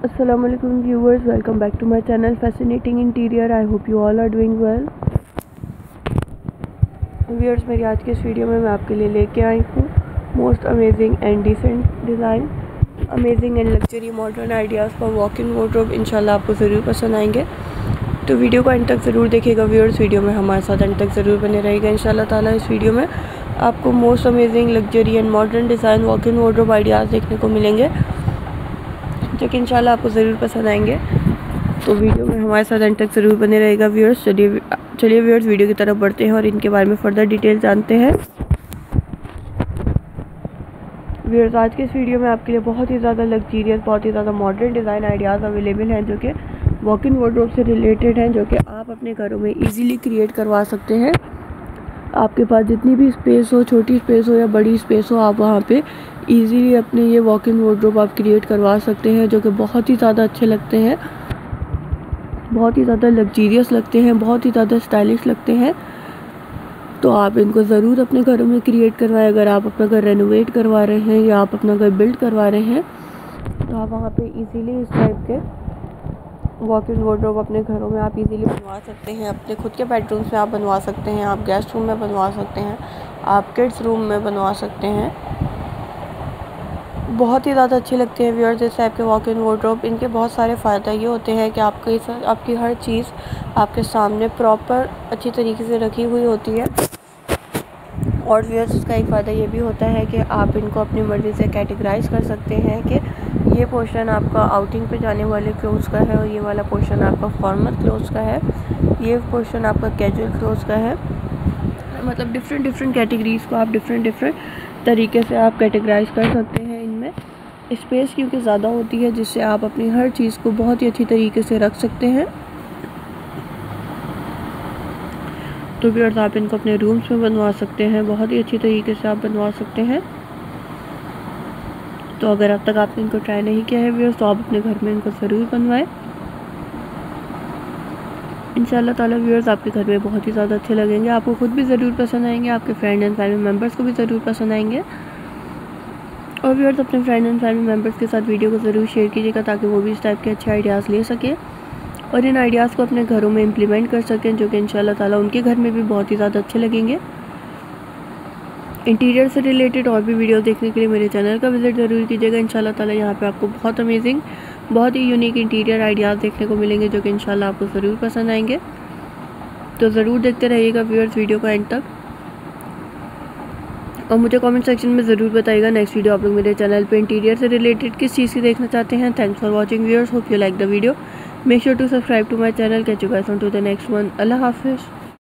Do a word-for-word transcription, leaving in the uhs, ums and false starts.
Assalamualaikum viewers, welcome back to my channel Fascinating Interior. I hope you all are doing well. Viewers, मेरी आज की इस video में मैं आपके लिए लेके आई हूँ most amazing and decent design, amazing and luxury modern ideas for walk in wardrobe. इंशाल्लाह आपको ज़रूर पसंद आएंगे, तो वीडियो को एंड तक ज़रूर देखिएगा। व्यूअर्स, वीडियो में हमारे साथ एंड तक ज़रूर बने रहेगा। इंशाल्लाह ताला इस वीडियो में आपको most amazing luxury and modern design walk in wardrobe ideas देखने को मिलेंगे, जो कि इंशाल्लाह आपको ज़रूर पसंद आएंगे। तो वीडियो में हमारे साथ एंड तक ज़रूर बने रहेगा। व्यूअर्स, चलिए चलिए व्यूअर्स वीडियो की तरफ बढ़ते हैं और इनके बारे में फ़र्दर डिटेल जानते हैं। व्यूअर्स, आज के इस वीडियो में आपके लिए बहुत ही ज़्यादा लग्जीरियस, बहुत ही ज़्यादा मॉडर्न डिज़ाइन आइडियाज़ अवेलेबल हैं, जो कि वॉक इन वार्डरोब से रिलेटेड हैं, जो कि आप अपने घरों में ईजीली क्रिएट करवा सकते हैं। आपके पास जितनी भी स्पेस हो, छोटी स्पेस हो या बड़ी स्पेस हो, आप वहाँ पे इजीली अपने ये वॉक इन वार्डरोब आप क्रिएट करवा सकते हैं, जो कि बहुत ही ज़्यादा अच्छे लगते हैं, बहुत ही ज़्यादा लग्जीरियस लगते हैं, बहुत ही ज़्यादा स्टाइलिश लगते हैं। तो आप इनको ज़रूर अपने घरों में क्रिएट करवाएं। अगर आप अपना घर रेनोवेट करवा रहे हैं या आप अपना घर बिल्ड करवा रहे हैं, तो आप वहाँ पे इजीली इस टाइप के वॉक इन वार्डरोब अपने घरों में आप इजीली बनवा सकते हैं। अपने खुद के बेडरूम्स में आप बनवा सकते हैं, आप गेस्ट रूम में बनवा सकते हैं, आप किड्स रूम में बनवा सकते हैं। बहुत ही ज़्यादा अच्छे लगते हैं व्यूअर्स इस टाइप के वॉक इन वार्डरोब। इनके बहुत सारे फ़ायदे ये होते हैं कि आपके आपकी हर चीज़ आपके सामने प्रॉपर अच्छी तरीके से रखी हुई होती है। और व्यूअर्स, इसका एक फ़ायदा ये भी होता है कि आप इनको अपनी मर्ज़ी से कैटेगराइज कर सकते हैं कि ये पोर्शन आपका आउटिंग पे जाने वाले क्लोथ्स का है और ये वाला पोर्शन आपका फॉर्मल क्लोथ्स का है, ये पोर्शन आपका कैजुअल क्लोथ्स का है। मतलब डिफरेंट डिफरेंट कैटेगरीज़ को आप डिफरेंट डिफरेंट तरीके से आप कैटेगराइज कर सकते हैं। इनमें स्पेस क्योंकि ज़्यादा होती है, जिससे आप अपनी हर चीज़ को बहुत ही अच्छी तरीके से रख सकते हैं। तो व्यूअर्स, आप इनको अपने रूम्स में बनवा सकते हैं, बहुत ही अच्छी तरीके से आप बनवा सकते हैं। तो अगर अब तक आपने इनको ट्राई नहीं किया है व्यूअर्स, तो आप अपने घर में इनको ज़रूर बनवाएं। इंशाल्लाह ताला व्यूअर्स आपके घर में बहुत ही ज़्यादा अच्छे लगेंगे, आपको खुद भी ज़रूर पसंद आएंगे, आपके फ्रेंड एंड फैमिली मेम्बर्स को भी ज़रूर पसंद आएंगे। और व्यूअर्स, अपने फ्रेंड एंड फैमिली मेम्बर्स के साथ वीडियो को ज़रूर शेयर कीजिएगा, ताकि वो भी इस टाइप के अच्छे आइडियाज़ ले सकें और इन आइडियाज़ को अपने घरों में इम्प्लीमेंट कर सकें, जो कि इंशाल्लाह ताला उनके घर में भी बहुत ही ज़्यादा अच्छे लगेंगे। इंटीरियर से रिलेटेड और भी वीडियो देखने के लिए मेरे चैनल का विज़िट ज़रूर कीजिएगा। इंशाल्लाह ताला यहाँ पे आपको बहुत अमेजिंग, बहुत ही यूनिक इंटीरियर आइडियाज़ देखने को मिलेंगे, जो कि इंशाल्लाह आपको ज़रूर पसंद आएंगे। तो ज़रूर देखते रहिएगा व्यूअर्स वीडियो को एंड तक, और मुझे कमेंट सेक्शन में ज़रूर बताइएगा नेक्स्ट वीडियो आप लोग मेरे चैनल पे इंटीरियर से रिलेटेड किस चीज़ की देखना चाहते हैं। Thanks for watching viewers, hope you like the video. Make sure to subscribe to my channel. Catch you guys on to the next one. अल्लाह हाफिज़।